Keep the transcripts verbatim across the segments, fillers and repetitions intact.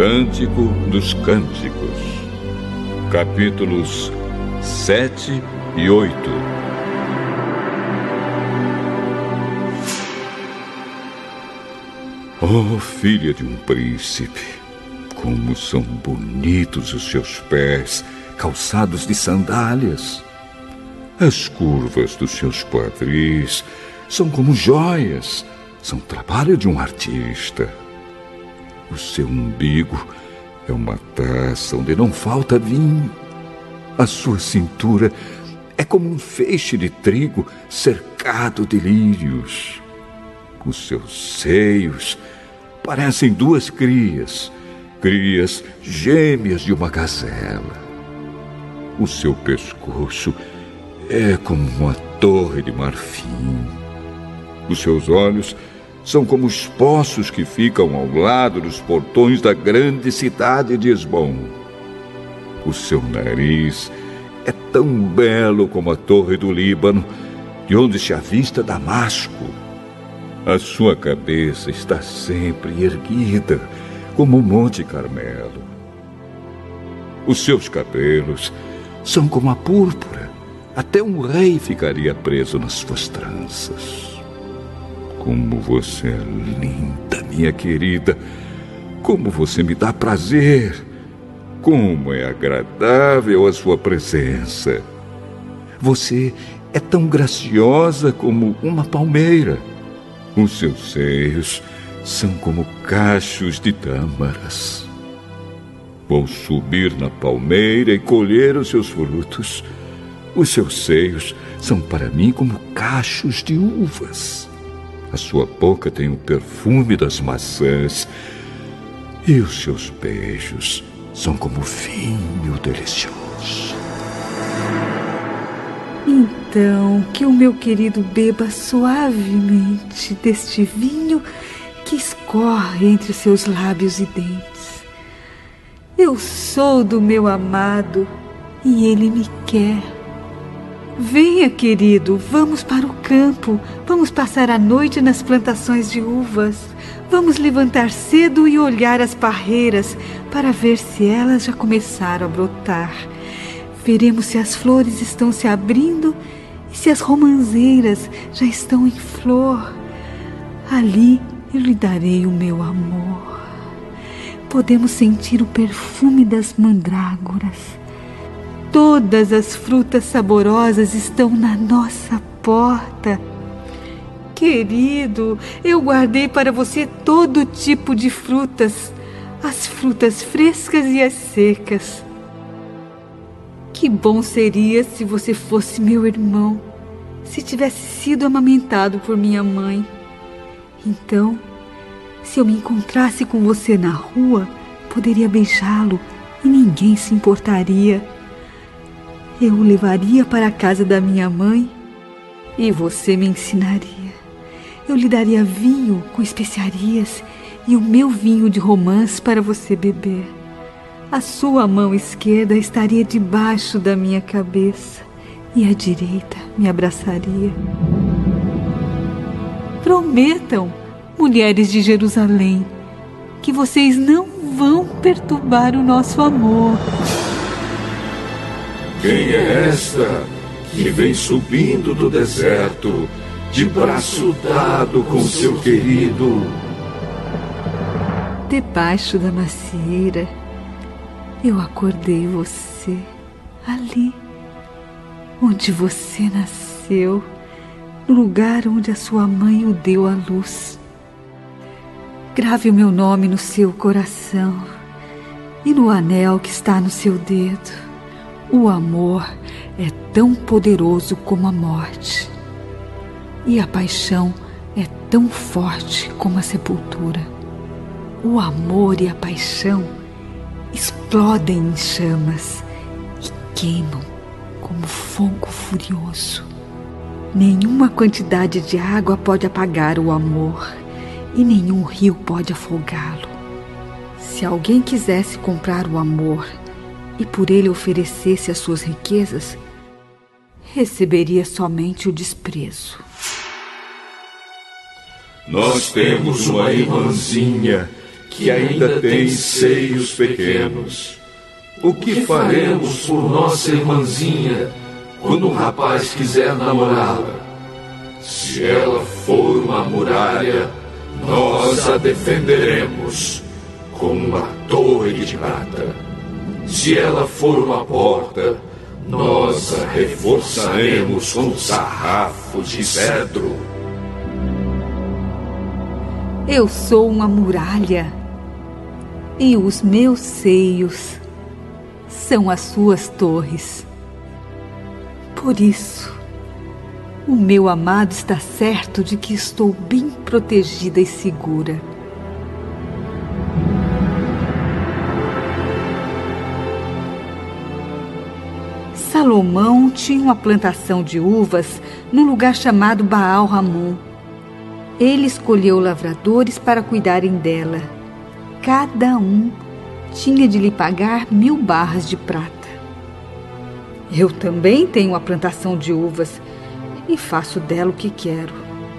Cântico dos Cânticos, capítulos sete e oito. Oh, filha de um príncipe, como são bonitos os seus pés, calçados de sandálias. As curvas dos seus quadris são como joias, são trabalho de um artista. O seu umbigo é uma taça onde não falta vinho. A sua cintura é como um feixe de trigo cercado de lírios. Os seus seios parecem duas crias, crias gêmeas de uma gazela. O seu pescoço é como uma torre de marfim. Os seus olhos são como os poços que ficam ao lado dos portões da grande cidade de Esbom. O seu nariz é tão belo como a torre do Líbano, de onde se avista Damasco. A sua cabeça está sempre erguida, como o Monte Carmelo. Os seus cabelos são como a púrpura. Até um rei ficaria preso nas suas tranças. Como você é linda, minha querida. Como você me dá prazer. Como é agradável a sua presença. Você é tão graciosa como uma palmeira. Os seus seios são como cachos de tâmaras. Vou subir na palmeira e colher os seus frutos. Os seus seios são para mim como cachos de uvas. A sua boca tem o perfume das maçãs. E os seus beijos são como vinho delicioso. Então, que o meu querido beba suavemente deste vinho que escorre entre seus lábios e dentes. Eu sou do meu amado e ele me quer. Venha, querido, vamos para o campo. Vamos passar a noite nas plantações de uvas. Vamos levantar cedo e olhar as parreiras para ver se elas já começaram a brotar. Veremos se as flores estão se abrindo e se as romãzeiras já estão em flor. Ali eu lhe darei o meu amor. Podemos sentir o perfume das mandrágoras. Todas as frutas saborosas estão na nossa porta. Querido, eu guardei para você todo tipo de frutas, as frutas frescas e as secas. Que bom seria se você fosse meu irmão, se tivesse sido amamentado por minha mãe. Então, se eu me encontrasse com você na rua, poderia beijá-lo e ninguém se importaria. Eu o levaria para a casa da minha mãe e você me ensinaria. Eu lhe daria vinho com especiarias e o meu vinho de romãs para você beber. A sua mão esquerda estaria debaixo da minha cabeça e a direita me abraçaria. Prometam, mulheres de Jerusalém, que vocês não vão perturbar o nosso amor. Quem é esta que vem subindo do deserto, de braço dado com seu querido? Debaixo da macieira, eu acordei você, ali, onde você nasceu, no lugar onde a sua mãe o deu à luz. Grave o meu nome no seu coração e no anel que está no seu dedo. O amor é tão poderoso como a morte, e a paixão é tão forte como a sepultura. O amor e a paixão explodem em chamas e queimam como fogo furioso. Nenhuma quantidade de água pode apagar o amor e nenhum rio pode afogá-lo. Se alguém quisesse comprar o amor e por ele oferecesse as suas riquezas, receberia somente o desprezo. Nós temos uma irmãzinha que ainda tem seios pequenos. O que faremos por nossa irmãzinha quando um rapaz quiser namorá-la? Se ela for uma muralha, nós a defenderemos com uma torre de prata. Se ela for uma porta, nós a reforçaremos com sarrafos de cedro. Eu sou uma muralha, e os meus seios são as suas torres. Por isso, o meu amado está certo de que estou bem protegida e segura. Salomão tinha uma plantação de uvas num lugar chamado Baal-Ramon. Ele escolheu lavradores para cuidarem dela. Cada um tinha de lhe pagar mil barras de prata. Eu também tenho uma plantação de uvas e faço dela o que quero.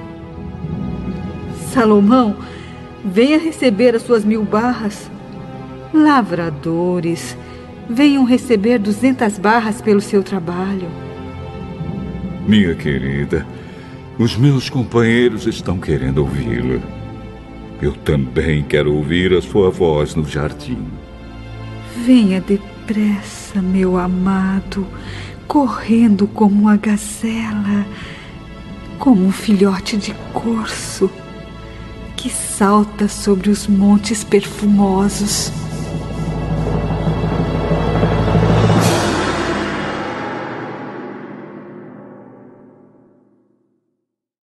Salomão, venha receber as suas mil barras. Lavradores, venham receber duzentas barras pelo seu trabalho. Minha querida, os meus companheiros estão querendo ouvi-la. Eu também quero ouvir a sua voz no jardim. Venha depressa, meu amado, correndo como uma gazela, como um filhote de corso que salta sobre os montes perfumosos.